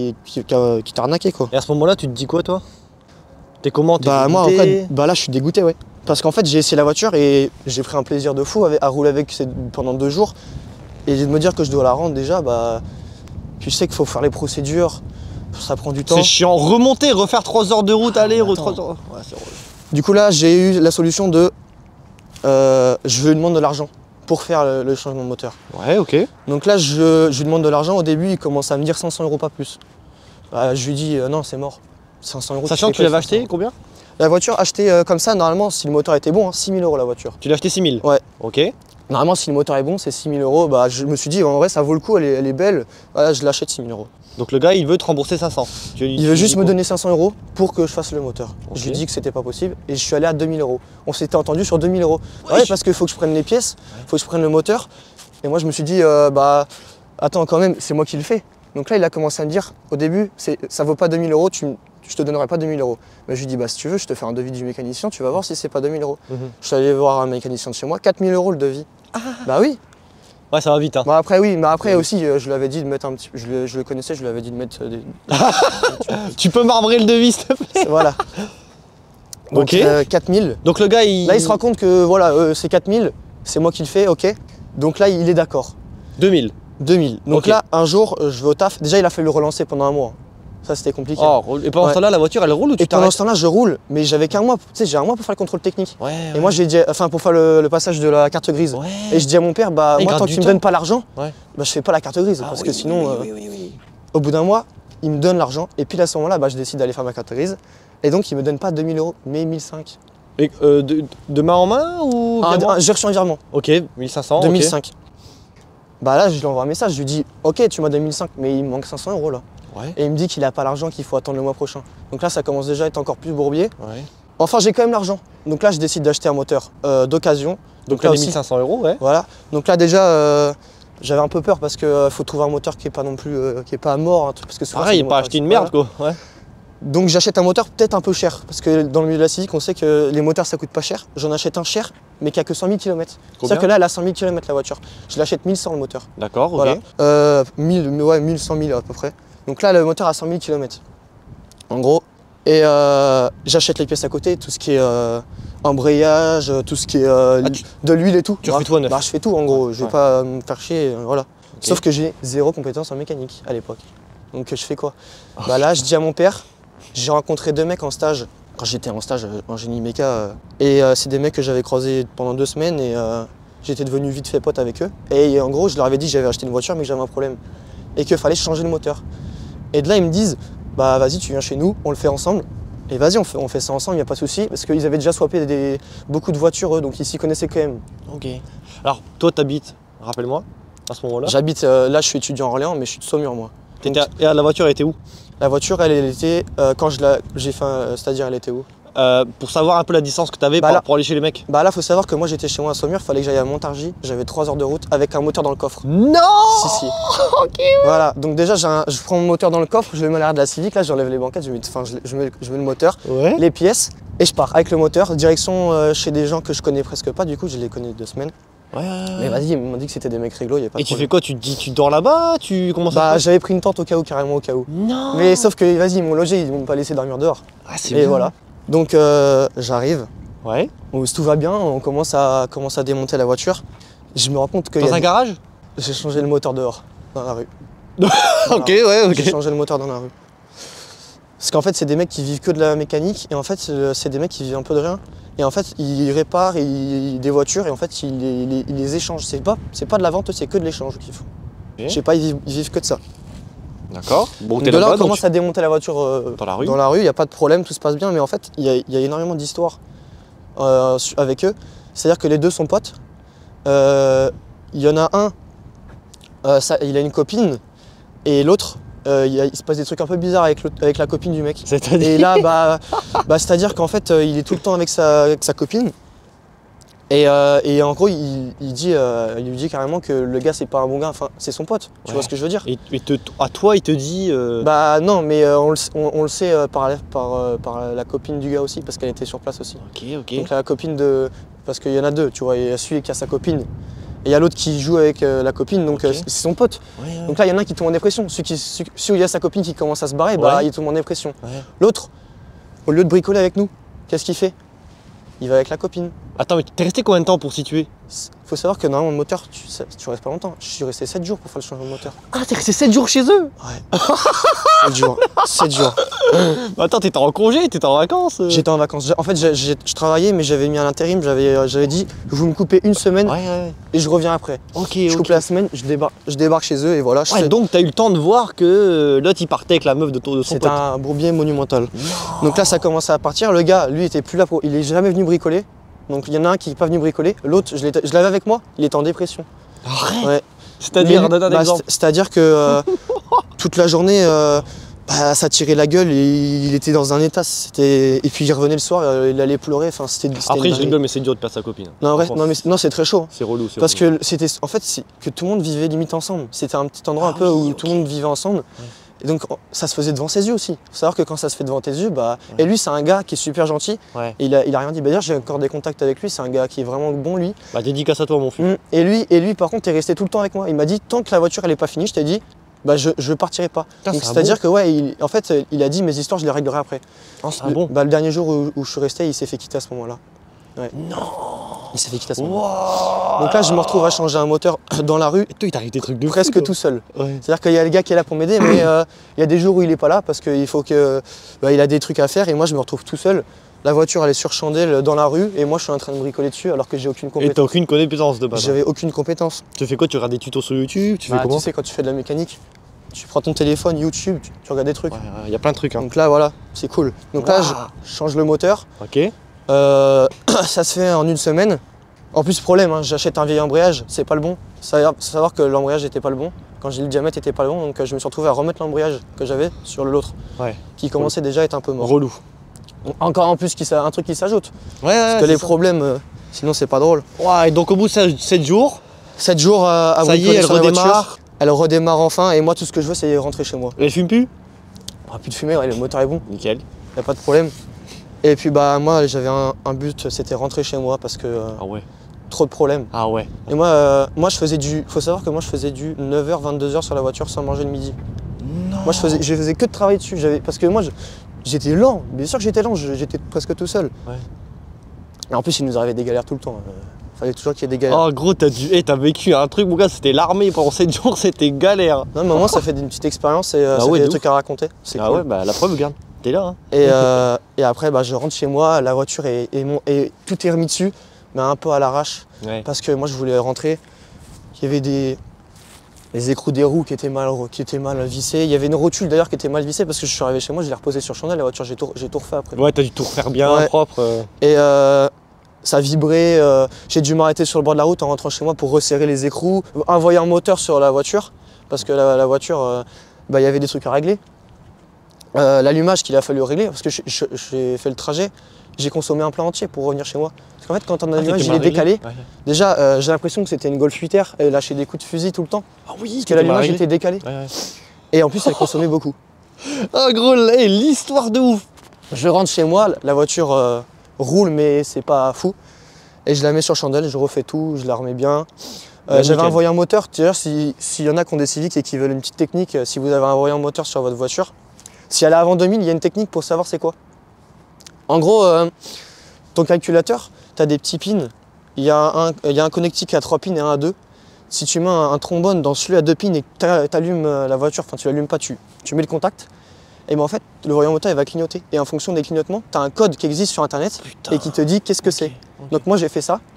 S1: arnaqué quoi.
S2: Et à ce moment-là, tu te dis quoi toi? T'es comment?
S1: Bah moi en fait, bah là je suis dégoûté ouais. Parce qu'en fait j'ai essayé la voiture et j'ai pris un plaisir de fou à rouler avec pendant 2 jours. Et de me dire que je dois la rendre déjà, bah tu sais qu'il faut faire les procédures, ça prend du temps.
S2: C'est chiant, remonter, refaire 3 heures de route, aller, 3 heures. Ouais, c'est relou.
S1: Du coup là j'ai eu la solution de je lui demande de l'argent pour faire le changement de moteur.
S2: Ouais, ok.
S1: Donc là je lui demande de l'argent, au début il commence à me dire 500 € pas plus. Bah, je lui dis non c'est mort, 500 €.
S2: Sachant que tu l'avais acheté combien?
S1: La voiture achetée comme ça, normalement si le moteur était bon, hein, 6 000 € la voiture.
S2: Tu l'as acheté 6 000?
S1: Ouais.
S2: Ok.
S1: Normalement si le moteur est bon c'est 6 000 €, bah je me suis dit en vrai ça vaut le coup, elle est belle, voilà, je l'achète 6 000 €.
S2: Donc le gars il veut te rembourser 500.
S1: Il veut juste me donner 500 € pour que je fasse le moteur.
S2: Okay.
S1: Je lui ai dit que c'était pas possible et je suis allé à 2 000 €. On s'était entendu sur 2 000 €. Ouais, parce qu'il faut que je prenne les pièces, il faut que je prenne le moteur. Et moi je me suis dit bah attends quand même, c'est moi qui le fais. Donc là il a commencé à me dire au début ça vaut pas 2 000 €, je te donnerai pas 2 000 €. Bah, je lui ai dit bah si tu veux je te fais un devis du mécanicien, tu vas voir si c'est pas 2 000 €. Je suis allé voir un mécanicien de chez moi, 4 000 € le devis. Bah oui.
S2: Ouais, ça va vite. Hein.
S1: Bah après oui, mais après aussi je lui avais dit de mettre un petit, je le connaissais, je lui avais dit de mettre des.
S2: Tu peux marbrer le devis s'il te plaît.
S1: Voilà. Donc,
S2: ok.
S1: 4000.
S2: Donc le gars il.
S1: Là il se rend compte que voilà c'est 4000, c'est moi qui le fais, ok. Donc là il est d'accord.
S2: 2000.
S1: 2000. Donc
S2: okay.
S1: Là un jour je vais au taf. Déjà il a fallu le relancer pendant un mois. Ça c'était compliqué.
S2: Oh, et pendant ce temps-là la voiture elle roule ou tu
S1: Et pendant ce temps-là je roule, mais j'avais qu'un mois. Tu sais j'ai un mois pour faire le contrôle technique.
S2: Ouais.
S1: Et moi j'ai dit, enfin pour faire le passage de la carte grise.
S2: Ouais.
S1: Et je dis à mon père bah moi tant qu'il me donne pas l'argent,
S2: bah
S1: je fais pas la carte grise parce que sinon au bout d'un mois il me donne l'argent et puis à ce moment-là bah, je décide d'aller faire ma carte grise et donc il me donne pas 2 000 € mais 1 500.
S2: Et de main en main ou
S1: j'ai reçu un virement.
S2: Ok, 1500.
S1: 2005.
S2: Okay.
S1: Bah là je lui envoie un message, je lui dis ok tu m'as donné 1500 mais il me manque 500 € là.
S2: Ouais.
S1: Et il me dit qu'il a pas l'argent, qu'il faut attendre le mois prochain. Donc là ça commence déjà à être encore plus bourbier.
S2: Ouais.
S1: Enfin j'ai quand même l'argent. Donc là je décide d'acheter un moteur d'occasion.
S2: Donc là aussi 1500 €, ouais.
S1: Voilà. Donc là déjà j'avais un peu peur parce que faut trouver un moteur qui est pas non plus qui est pas à mort, un truc parce que
S2: pareil, pas acheter une merde quoi. Ouais.
S1: Donc j'achète un moteur peut-être un peu cher parce que dans le milieu de la civique on sait que les moteurs ça coûte pas cher. J'en achète un cher mais qui a que 100 000 km. C'est-à-dire que là elle a 100 000 km la voiture. Je l'achète 1100 le moteur.
S2: D'accord, ok.
S1: Voilà. 1100 000 à peu près. Donc là le moteur a 100 000 km. En gros. Et j'achète les pièces à côté, tout ce qui est embrayage, tout ce qui est de l'huile et tout.
S2: Tu refais tout à neuf.
S1: Bah je fais tout en gros, je vais pas me faire chier, voilà. Okay. Sauf que j'ai 0 compétence en mécanique à l'époque. Donc je fais quoi? Bah là je dis à mon père, j'ai rencontré 2 mecs en stage, quand j'étais en stage en génie méca, et c'est des mecs que j'avais croisés pendant 2 semaines et j'étais devenu vite fait pote avec eux. Et en gros je leur avais dit que j'avais acheté une voiture mais que j'avais un problème et qu'il fallait changer le moteur. Et de là ils me disent, bah vas-y tu viens chez nous, on le fait ensemble. Et vas-y on fait ça ensemble, il n'y a pas de souci, parce qu'ils avaient déjà swappé beaucoup de voitures eux, donc ils s'y connaissaient quand même.
S2: Ok. Alors toi t'habites, rappelle-moi, à ce moment-là?
S1: J'habite, là je suis étudiant à Orléans mais je suis de Saumur moi.
S2: Donc, et la voiture elle était où?
S1: La voiture elle était, quand j'ai fait, c'est-à-dire elle était où?
S2: Pour savoir un peu la distance que tu avais pour aller chez les mecs.
S1: Bah là faut savoir que moi j'étais chez moi à Saumur, il fallait que j'aille à Montargis, j'avais 3 heures de route avec un moteur dans le coffre.
S2: Non.
S1: Si.
S2: Ok, ouais.
S1: Voilà, donc déjà je prends mon moteur dans le coffre, je le mets à l'arrière de la Civic, là j'enlève les banquettes, je mets le moteur, les pièces, et je pars avec le moteur, direction chez des gens que je connais presque pas, du coup je les connais 2 semaines.
S2: Ouais.
S1: Mais vas-y, ils m'ont dit que c'était des mecs réglo, il y a pas de problème.
S2: Et tu fais quoi? Tu dors là-bas? Comment ça?
S1: Bah j'avais pris une tente au cas où, carrément au cas où.
S2: Non.
S1: Mais sauf que vas-y, ils m'ont logé, ils m'ont pas laissé dormir dehors.
S2: Ah c'est
S1: Et
S2: bien.
S1: voilà. Donc j'arrive.
S2: Ouais.
S1: Tout va bien, on commence à démonter la voiture. Je me rends compte que.
S2: Dans un garage?
S1: J'ai changé le moteur dehors, dans la rue.
S2: Ok, ouais, ok.
S1: J'ai changé le moteur dans la rue. Parce qu'en fait, c'est des mecs qui vivent que de la mécanique, et en fait, c'est des mecs qui vivent un peu de rien. Et en fait, ils réparent des voitures, et en fait, ils les échangent. C'est pas de la vente, c'est que de l'échange qu'ils font. Okay. Je sais pas, ils vivent que de ça.
S2: D'accord. Bon,
S1: de là, on commence à démonter la voiture dans la rue, il n'y a pas de problème, tout se passe bien, mais en fait, il y a énormément d'histoires avec eux. C'est-à-dire que les deux sont potes. Il y en a un, il a une copine, et l'autre, il se passe des trucs un peu bizarres avec la copine du mec.
S2: C'est-à-dire ?
S1: Et là, c'est-à-dire qu'en fait, il est tout le temps avec sa copine. Et en gros, il lui dit carrément que le gars, c'est pas un bon gars, enfin, c'est son pote, tu vois ce que je veux dire.
S2: Et à toi, il te dit...
S1: Bah non, mais on le sait par la copine du gars aussi, parce qu'elle était sur place aussi.
S2: Ok.
S1: Donc la copine de... Parce qu'il y en a deux, tu vois, il y a celui qui a sa copine, et il y a l'autre qui joue avec la copine, donc c'est son pote. Donc là, il y en a un qui tombe en dépression. Celui où il y a sa copine qui commence à se barrer, bah il tombe en dépression. L'autre, au lieu de bricoler avec nous, qu'est-ce qu'il fait? Il va avec la copine.
S2: Attends, mais t'es resté combien de temps pour situer?
S1: Faut savoir que normalement le moteur, tu restes pas longtemps. Je suis resté 7 jours pour faire le changement de moteur.
S2: Ah, t'es resté 7 jours chez eux?
S1: Ouais. 7 jours. 7 jours.
S2: Attends, t'étais en congé, t'étais en vacances?
S1: J'étais en vacances. En fait, je travaillais, mais j'avais mis à l'intérim. J'avais dit, vous me coupez une semaine et je reviens après. Je coupe la semaine, je débarque chez eux et voilà.
S2: Donc t'as eu le temps de voir que l'autre il partait avec la meuf de son pote.
S1: C'était un bourbier monumental. Donc là, ça commençait à partir. Le gars, lui, était plus là pour. Il est jamais venu bricoler. Donc il y en a un qui n'est pas venu bricoler, l'autre, je l'avais avec moi, il était en dépression.
S2: Arrête.
S1: Ouais.
S2: C'est-à-dire, donne un exemple.
S1: C'est-à-dire que toute la journée, ça tirait la gueule et il était dans un état. Et puis il revenait le soir, il allait pleurer. Enfin,
S2: après, je rigole, mais c'est dur de perdre sa copine.
S1: Non, c'est très chaud.
S2: C'est relou.
S1: Parce que c'était, en fait, que tout le monde vivait limite ensemble. C'était un petit endroit un peu où tout le monde vivait ensemble. Et donc ça se faisait devant ses yeux aussi. Il faut savoir que quand ça se fait devant tes yeux, et lui c'est un gars qui est super gentil. Et il a rien dit. D'ailleurs j'ai encore des contacts avec lui, c'est un gars qui est vraiment bon lui.
S2: Bah dédicace à toi mon fils.
S1: Et lui par contre est resté tout le temps avec moi. Il m'a dit tant que la voiture elle est pas finie, je t'ai dit, je partirai pas. C'est-à-dire que en fait il a dit mes histoires je les réglerai après. Le dernier jour où je suis resté, il s'est fait quitter à ce moment-là.
S2: Non.
S1: Il s'est fait quitter à ce moment-là. Donc là je me retrouve à changer un moteur dans la rue.
S2: Et toi il t'arrive des trucs de
S1: presque tout seul. C'est-à-dire qu'il y a le gars qui est là pour m'aider, mais il y a des jours où il est pas là parce qu'il faut que il a des trucs à faire et moi je me retrouve tout seul. La voiture elle est sur chandelle dans la rue et moi je suis en train de bricoler dessus alors que j'ai aucune compétence.
S2: Et t'as aucune compétence de base?
S1: J'avais aucune compétence.
S2: Tu fais quoi? Tu regardes des tutos sur YouTube? Tu fais comment?
S1: Tu sais quand tu fais de la mécanique, tu prends ton téléphone, YouTube, tu regardes des trucs.
S2: Il y a plein de trucs.
S1: Donc là voilà, c'est cool. Donc là je change le moteur. Ça se fait en une semaine. En plus problème, j'achète un vieil embrayage, c'est pas le bon. Savoir que l'embrayage était pas le bon. Quand j'ai dit le diamètre était pas le bon, donc je me suis retrouvé à remettre l'embrayage que j'avais sur l'autre. Qui commençait déjà à être un peu mort.
S2: Relou.
S1: Encore en plus un truc qui s'ajoute. Parce que les problèmes, sinon c'est pas drôle.
S2: Et donc au bout de 7 jours.
S1: 7 jours à
S2: bricoler sur la voiture.
S1: Elle redémarre enfin et moi tout ce que je veux c'est rentrer chez moi.
S2: Elle fume plus?
S1: Plus de fumée, le moteur est bon.
S2: Nickel.
S1: Y a pas de problème. Et puis moi j'avais un but, c'était rentrer chez moi parce que trop de problèmes. Et moi je faisais faut savoir que moi je faisais du 9h 22h sur la voiture sans manger le midi.
S2: Non.
S1: Moi je faisais que de travailler dessus, parce que moi j'étais lent, bien sûr que j'étais lent, j'étais presque tout seul. Et en plus il nous arrivait des galères tout le temps. Fallait toujours qu'il y ait des galères.
S2: Oh gros, t'as vécu un truc, mon gars, c'était l'armée pendant 7 jours, c'était galère.
S1: Non mais au moins ça fait une petite expérience et ça fait des trucs à raconter.
S2: Cool. La preuve, regarde. Là,
S1: et après je rentre chez moi, la voiture et tout est remis dessus, mais un peu à l'arrache. Parce que moi je voulais rentrer. Il y avait les écrous des roues qui étaient mal vissés. Il y avait une rotule d'ailleurs qui était mal vissée parce que je suis arrivé chez moi, je l'ai reposée sur chandelle, la voiture j'ai tout refait après.
S2: T'as dû tout refaire bien propre.
S1: Et ça vibrait, j'ai dû m'arrêter sur le bord de la route en rentrant chez moi pour resserrer les écrous, envoyer un moteur sur la voiture parce que la voiture, il y avait des trucs à régler. L'allumage qu'il a fallu régler, parce que j'ai fait le trajet, j'ai consommé un plein entier pour revenir chez moi. Parce qu'en fait, quand ton allumage il est décalé, déjà j'ai l'impression que c'était une Golf 8R, elle lâchait des coups de fusil tout le temps. Parce que l'allumage était décalé. Et en plus, elle consommait beaucoup.
S2: Oh gros, l'histoire de ouf!
S1: Je rentre chez moi, la voiture roule, mais c'est pas fou. Et je la mets sur chandelle, je refais tout, je la remets bien. J'avais envoyé un moteur, d'ailleurs, s'il y en a qui ont des Civic et qui veulent une petite technique, si vous avez envoyé un moteur sur votre voiture, si elle est avant 2000, il y a une technique pour savoir c'est quoi. En gros, ton calculateur, tu as des petits pins. Il y a un connectique à 3 pins et un à 2. Si tu mets un trombone dans celui à 2 pins et que tu allumes la voiture, enfin tu l'allumes pas, tu mets le contact, et en fait, le voyant moteur il va clignoter. Et en fonction des clignotements, tu as un code qui existe sur internet et qui te dit qu'est-ce que c'est. Donc moi j'ai fait ça.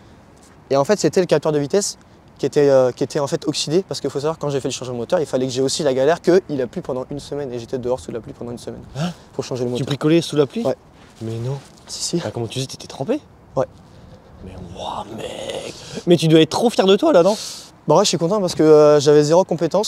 S1: Et en fait, c'était le capteur de vitesse qui était en fait oxydé, parce qu'il faut savoir quand j'ai fait le changement de moteur, il fallait que j'ai aussi la galère qu'il a plu pendant une semaine et j'étais dehors sous la pluie pendant une semaine pour changer le moteur.
S2: Tu bricolais sous la pluie? Mais non.
S1: Si.
S2: Comment tu dis, t'étais trempé? Mais
S1: wow,
S2: mec. Mais tu dois être trop fier de toi là, non?
S1: Je suis content parce que j'avais zéro compétence.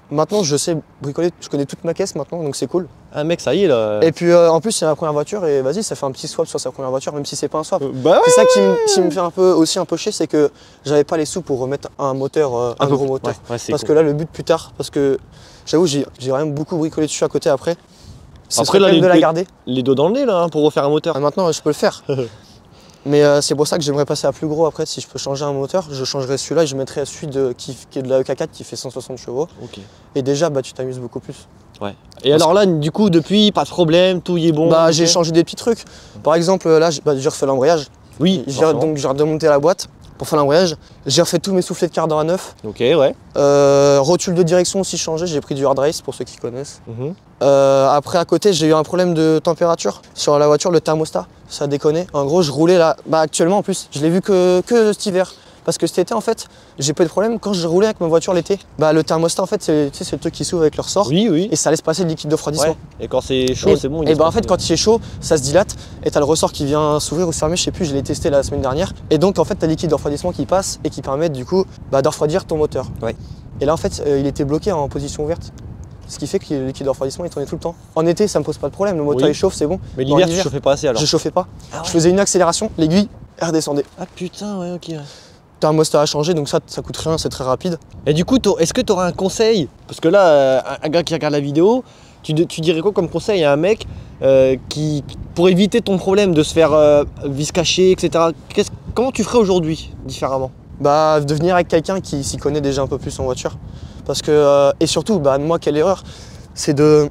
S1: Maintenant, je sais bricoler, je connais toute ma caisse maintenant, donc c'est cool.
S2: Ah mec, ça y est là.
S1: Et puis en plus, c'est ma première voiture et vas-y, ça fait un petit swap sur sa première voiture, même si c'est pas un swap.
S2: Bah ouais,
S1: c'est ça qui me fait aussi un peu chier, c'est que j'avais pas les sous pour remettre un moteur, un gros moteur.
S2: Ouais,
S1: parce que là, le but plus tard, parce que j'avoue, j'ai vraiment beaucoup bricolé dessus à côté après.
S2: Après là,
S1: de la garder.
S2: Les dos dans le nez là, hein, pour refaire un moteur.
S1: Ah, maintenant, je peux le faire. Mais c'est pour ça que j'aimerais passer à plus gros après. Si je peux changer un moteur, je changerai celui-là et je mettrai celui qui est de la EK4 qui fait 160 chevaux.
S2: Okay.
S1: Et déjà, bah, tu t'amuses beaucoup plus.
S2: Ouais. Et alors là, du coup, depuis, pas de problème, tout y est bon.
S1: Bah, j'ai changé des petits trucs. Par exemple, là, j'ai refait l'embrayage.
S2: Oui.
S1: Donc j'ai remonté la boîte pour faire l'embrayage. J'ai refait tous mes soufflets de cardan à neuf.
S2: Ok, ouais.
S1: Rotule de direction aussi changé. J'ai pris du hard race pour ceux qui connaissent. Après, à côté, j'ai eu un problème de température sur la voiture, le thermostat. Ça a déconné. En gros, je roulais là. Bah, actuellement, en plus, je l'ai vu que cet hiver. Parce que cet été, en fait, j'ai pas eu de problème. Quand je roulais avec ma voiture l'été, bah, le thermostat, en fait, c'est le truc qui s'ouvre avec le ressort.
S2: Oui, oui.
S1: Et ça laisse passer le liquide de refroidissement.
S2: Ouais. Et quand c'est chaud, c'est bon.
S1: Et bah, en fait, quand il est chaud, ça se dilate. Et t'as le ressort qui vient s'ouvrir ou se fermer. Je sais plus, je l'ai testé la semaine dernière. Et donc, en fait, t'as le liquide de refroidissement qui passe et qui permet, du coup, bah, de refroidir ton moteur.
S2: Ouais.
S1: Et là, en fait, il était bloqué en position ouverte. Ce qui fait que le liquide de refroidissement il tournait tout le temps. En été, ça me pose pas de problème, le moteur il chauffe, c'est bon.
S2: Mais l'hiver, tu chauffais pas assez alors?
S1: Je chauffais pas.
S2: Ah ouais. Je
S1: faisais une accélération, l'aiguille, elle redescendait.
S2: Ah putain, ouais, ok.
S1: Thermostat a changé, donc ça coûte rien, c'est très rapide.
S2: Et du coup, est-ce que tu aurais un conseil? Parce que là, un gars qui regarde la vidéo, tu dirais quoi comme conseil à un mec pour éviter ton problème de se faire vis cacher, etc. Comment tu ferais aujourd'hui différemment?
S1: Bah, de venir avec quelqu'un qui s'y connaît déjà un peu plus en voiture. Parce que, et surtout, bah, moi, quelle erreur, c'est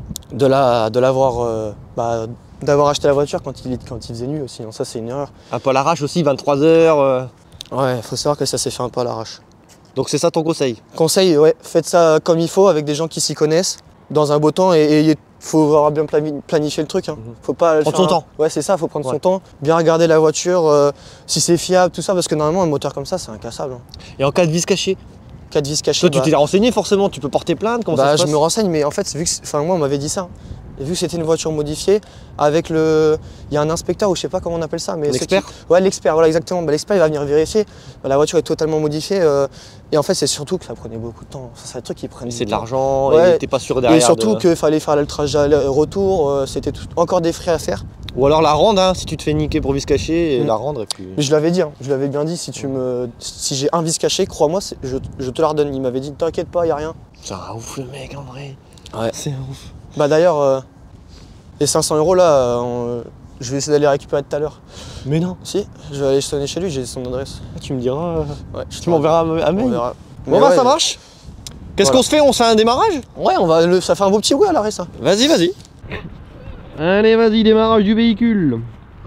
S1: d'avoir acheté la voiture quand il faisait nuit aussi. Donc ça, c'est une erreur.
S2: Un peu à l'arrache aussi, 23 h.
S1: Ouais, faut savoir que ça s'est fait un peu à l'arrache.
S2: Donc c'est ça ton conseil?
S1: Conseil, ouais, faites ça comme il faut, avec des gens qui s'y connaissent, dans un beau temps, et il faut avoir bien planifier le truc. Hein. Faut pas
S2: prendre son temps.
S1: Ouais, c'est ça, faut prendre son temps, bien regarder la voiture, si c'est fiable, tout ça, parce que normalement, un moteur comme ça, c'est incassable. Hein.
S2: Et en cas de vis cachée?
S1: Cas de vis caché.
S2: Toi, tu t'es renseigné forcément, tu peux porter plainte? Comment ça se passe?
S1: Je me renseigne, mais en fait, moi, on m'avait dit ça. Et vu que c'était une voiture modifiée, avec il y a un inspecteur, ou je sais pas comment on appelle ça, mais
S2: l'expert.
S1: Ouais, l'expert, voilà, exactement. Bah, l'expert, il va venir vérifier. Bah, la voiture est totalement modifiée. Et en fait, c'est surtout que ça prenait beaucoup de temps. Ça, c'est des trucs qui prennent.
S2: C'est de l'argent, et t'es pas sûr derrière.
S1: Et surtout qu'il fallait faire le trajet retour, c'était encore des frais à faire.
S2: Ou alors la rendre, hein, si tu te fais niquer pour vis caché, et la rendre et puis.
S1: Mais je l'avais dit, hein, je l'avais bien dit, si j'ai un vis caché, crois-moi, je te la redonne. Il m'avait dit, t'inquiète pas, y a rien.
S2: C'est un ouf le mec en vrai.
S1: Ouais.
S2: C'est un ouf.
S1: Bah d'ailleurs, les 500 € là, je vais essayer d'aller récupérer tout à l'heure.
S2: Mais non.
S1: Si, je vais aller sonner chez lui, j'ai son adresse.
S2: Ah, tu me diras.
S1: Ouais,
S2: tu m'enverras un mail.
S1: Bon
S2: bah ça marche. Qu'est-ce qu'on se fait? On se fait un démarrage?
S1: Ouais, ça fait un beau petit bruit à l'arrêt ça.
S2: Vas-y, vas-y. Allez, vas-y, démarrage du véhicule.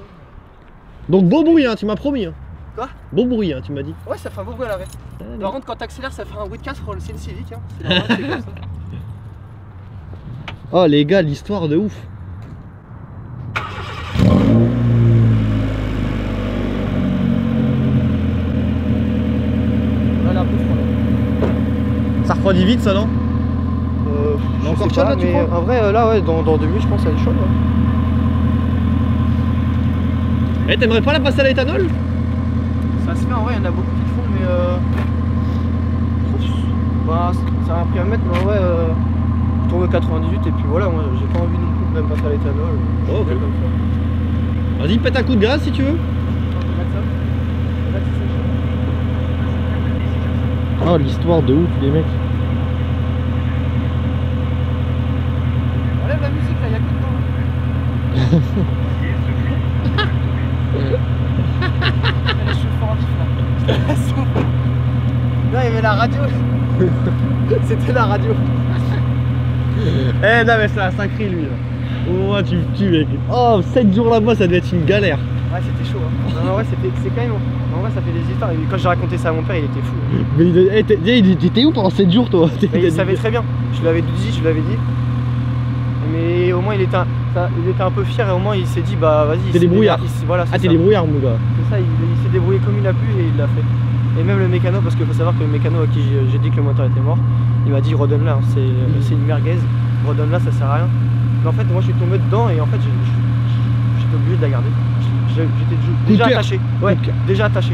S2: Donc beau bruit, hein, tu m'as promis. Hein.
S1: Quoi?
S2: Beau bruit, hein, tu m'as dit.
S1: Ouais, ça fait un beau bruit à l'arrêt. Par contre, quand t'accélères, ça fait un bruit de casse, c'est une Civic. Hein. C'est normal, c'est comme ça.
S2: Oh les gars, l'histoire de ouf.
S1: Voilà, un peu froid là.
S2: Ça refroidit vite ça, non?
S1: Encore chaud là, tu crois? En vrai, là, ouais, dans 2 minutes, je pense qu'elle est chaude. Ouais.
S2: Eh, t'aimerais pas la passer à l'éthanol?
S1: Ça se fait en vrai, il y en a beaucoup qui le font, mais bah, ça a pris à mettre, mais en vrai, je tourne au 98 et puis voilà, moi j'ai pas envie non plus de même passer à l'éthanol.
S2: Oh, ok. Vas-y, pète un coup de gaz si tu veux. Oh, l'histoire de ouf, les mecs.
S1: Enlève la musique là, y'a que de temps. Elle est chauffeur en vif là. Non, il y avait la radio. C'était la radio.
S2: Eh non mais c'est un sacré lui là. Au moins tu me tues mec. Oh 7 jours là-bas ça devait être une galère.
S1: Ouais c'était chaud hein. Non, en vrai c'est quand même. En vrai ça fait des histoires. Quand j'ai raconté ça à mon père il était fou.
S2: Mais il était où pendant 7 jours toi?
S1: Il savait très bien. Je lui avais dit. Mais au moins il était un peu fier et au moins il s'est dit bah vas-y.
S2: T'es débrouillard.
S1: Voilà,
S2: ah t'es débrouillard mon gars.
S1: C'est ça, il s'est débrouillé comme il a pu et il l'a fait. Et même le mécano, parce qu'il faut savoir que le mécano à qui j'ai dit que le moteur était mort, il m'a dit redonne-la, hein, c'est une merguez, redonne-la, ça sert à rien. Mais en fait moi je suis tombé dedans et en fait j'étais obligé de la garder. J'étais déjà attaché. Ouais, déjà attaché.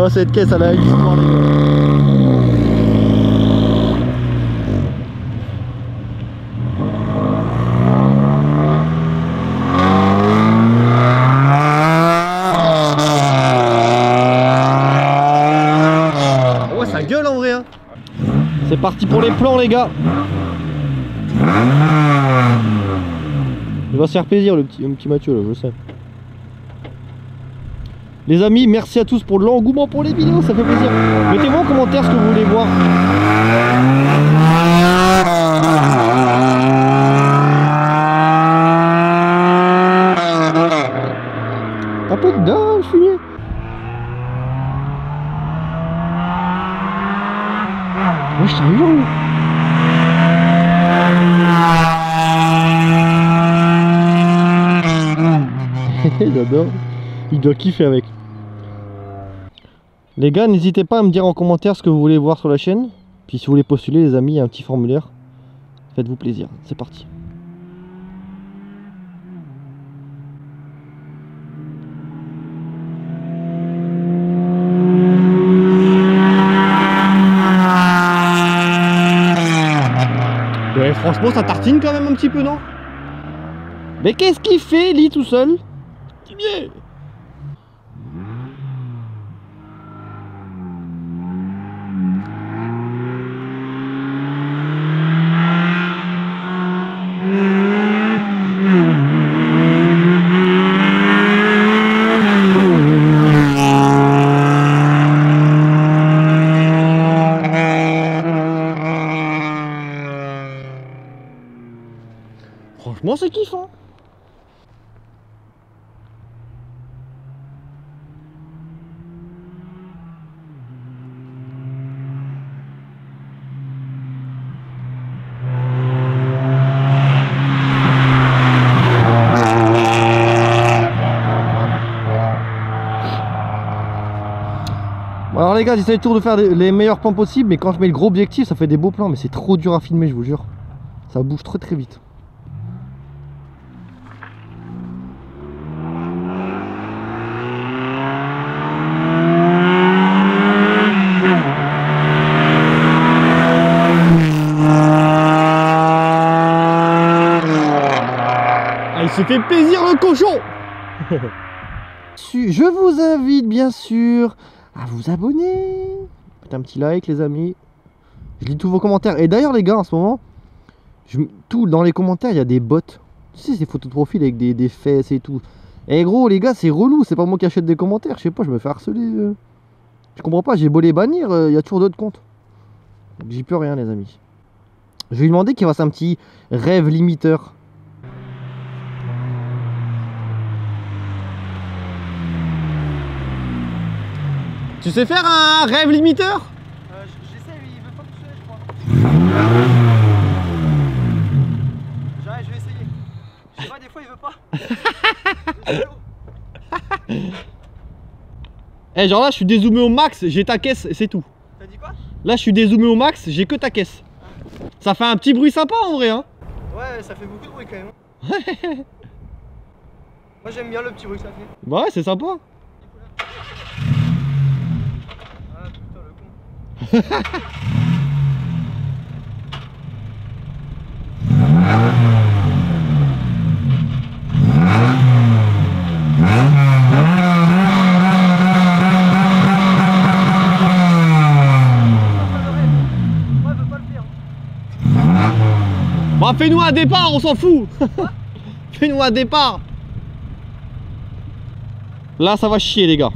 S2: Oh, cette caisse, elle a une histoire, les gars. Ouais, ça gueule en vrai, hein. C'est parti pour les plans, les gars. Il va se faire plaisir, le petit Mathieu, là, je sais. Les amis, merci à tous pour l'engouement pour les vidéos, ça fait plaisir. Mettez-moi en commentaire ce que vous voulez voir. Un peu dedans, je suis mieux. Ouais, je t'en jure. J'adore. Il doit kiffer avec. Les gars, n'hésitez pas à me dire en commentaire ce que vous voulez voir sur la chaîne. Puis si vous voulez postuler, les amis, il y a un petit formulaire. Faites-vous plaisir. C'est parti. Ouais, franchement, ça tartine quand même un petit peu, non? Mais qu'est-ce qu'il fait, lui, tout seul? Bien. Franchement, c'est kiffant. Bon alors les gars, j'essaie toujours de faire les meilleurs plans possibles, mais quand je mets le gros objectif, ça fait des beaux plans, mais c'est trop dur à filmer, je vous jure. Ça bouge très très vite. Ah, il se fait plaisir le cochon. Je vous invite bien sûr à vous abonner. Faites un petit like les amis. Je lis tous vos commentaires. Et d'ailleurs les gars, en ce moment, tout dans les commentaires, il y a des bots. Tu sais, ces photos de profil avec des fesses et tout. Et gros les gars, c'est relou. C'est pas moi qui achète des commentaires. Je sais pas, je me fais harceler. Je comprends pas, j'ai beau les bannir, il y a toujours d'autres comptes. Donc j'y peux rien les amis. Je vais lui demander qu'il fasse un petit rêve limiteur. Tu sais faire un rêve limiteur?
S1: J'essaie, il veut pas pousser, je crois. J'arrête, je vais essayer. Je sais pas, des fois il veut pas.
S2: Eh, genre là, je suis dézoomé au max, j'ai ta caisse et c'est tout.
S1: T'as dit quoi?
S2: Là, je suis dézoomé au max, j'ai que ta caisse. Ça fait un petit bruit sympa en vrai, hein?
S1: Ouais, ça fait beaucoup de bruit quand même. Moi j'aime bien le petit bruit que ça fait.
S2: Bah ouais, c'est sympa.
S1: Ah putain le con.
S2: Bah fais-nous un départ, on s'en fout. Fais-nous un départ. Là ça va chier les gars.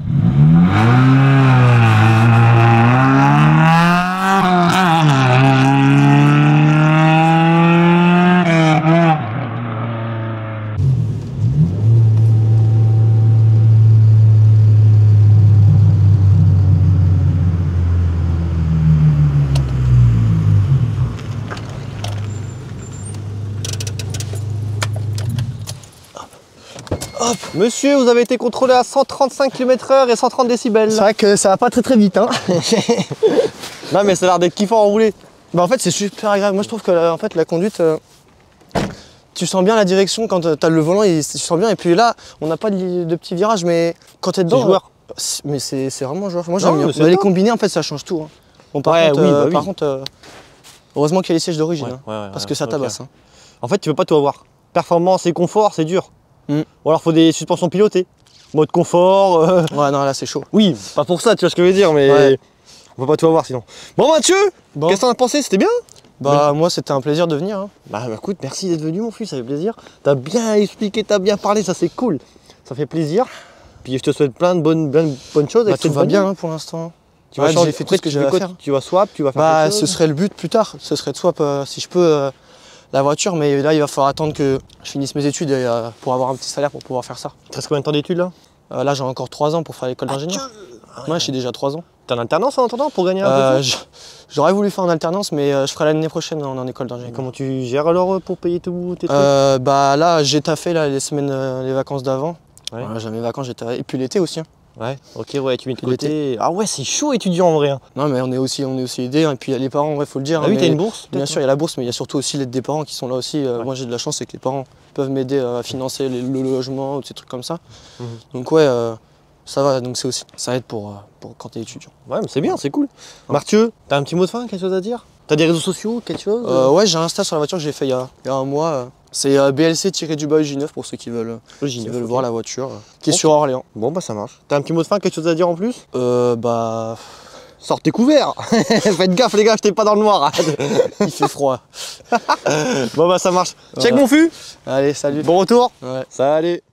S2: Hop. Monsieur, vous avez été contrôlé à 135 km/h et 130 décibels.
S1: C'est vrai que ça va pas très vite hein.
S2: Non mais ça a l'air d'être kiffant à rouler.
S1: Bah en fait c'est super agréable. Moi je trouve que en fait, la conduite, tu sens bien la direction quand t'as le volant, tu sens bien. Et puis là, on n'a pas de petits virages, mais quand t'es dedans, Mais c'est vraiment joueur. Moi j'aime bien.
S2: Bah,
S1: les combinés en fait ça change tout. Hein. Bon, par contre, heureusement qu'il y a les sièges d'origine, parce que ça tabasse. Hein.
S2: En fait tu peux pas tout avoir. Performance et confort c'est dur. Ou alors faut des suspensions pilotées. Mode confort.
S1: Ouais non là c'est chaud.
S2: Oui, pas pour ça tu vois ce que je veux dire mais on peut pas tout avoir sinon. Bon Mathieu, qu'est-ce que t'en as pensé? C'était bien?
S1: Bah moi c'était un plaisir de venir. Hein.
S2: Bah écoute, merci d'être venu mon fils, ça fait plaisir. T'as bien expliqué, t'as bien parlé, ça c'est cool. Ça fait plaisir. Puis je te souhaite plein de bonnes choses.
S1: Bah, tout va bien hein, pour l'instant. J'ai fait tout ce que j'avais à faire.
S2: Tu vas swap, tu vas faire
S1: bah, ce serait le but plus tard. Ce serait de swap si je peux la voiture. Mais là il va falloir attendre que je finisse mes études pour avoir un petit salaire pour pouvoir faire ça.
S2: Il te reste combien de temps d'études là?
S1: Là j'ai encore 3 ans pour faire l'école d'ingénieur. Moi j'ai déjà 3 ans.
S2: T'es en alternance en attendant pour gagner un peu?
S1: J'aurais voulu faire en alternance, mais je ferai l'année prochaine en école d'ingénieur.
S2: Comment tu gères alors pour payer tous tes trucs?
S1: Bah là, j'ai taffé là, les semaines, les vacances d'avant.
S2: Ouais.
S1: Voilà, j'ai mes vacances, j'ai taffé. Et puis l'été aussi. Hein.
S2: Ouais, ok, ouais, tu mets de côté. Ah ouais, c'est chaud étudiant en vrai. Hein.
S1: Non, mais on est aussi aidés. Hein. Et puis il y a les parents, en vrai, faut le dire.
S2: Ah oui, t'as une bourse?
S1: Bien sûr, il y a la bourse, mais il y a surtout aussi l'aide des parents qui sont là aussi. Moi, j'ai de la chance, c'est que les parents peuvent m'aider à financer le logement ou ces trucs comme ça. Donc ouais. Ça va, donc c'est aussi, ça aide pour quand t'es étudiant. Ouais,
S2: mais c'est bien, c'est cool. Mathieu, t'as un petit mot de fin, quelque chose à dire? T'as des réseaux sociaux, quelque chose?
S1: Ouais, j'ai un Insta sur la voiture que j'ai fait il y a un mois. C'est BLC-J9 pour ceux qui veulent, voir la voiture, qui est sur Orléans.
S2: Bon, bah ça marche. T'as un petit mot de fin, quelque chose à dire en plus?
S1: Bah...
S2: Sortez couverts. Faites gaffe les gars, jetez pas dans le noir.
S1: Il fait froid.
S2: Bon bah ça marche. Check mon fût.
S1: Allez, salut.
S2: Bon retour.
S1: Ouais.
S2: Salut.